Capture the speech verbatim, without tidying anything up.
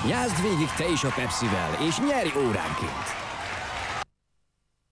Jázd végig te is a Pepsivel, és nyerj óránként!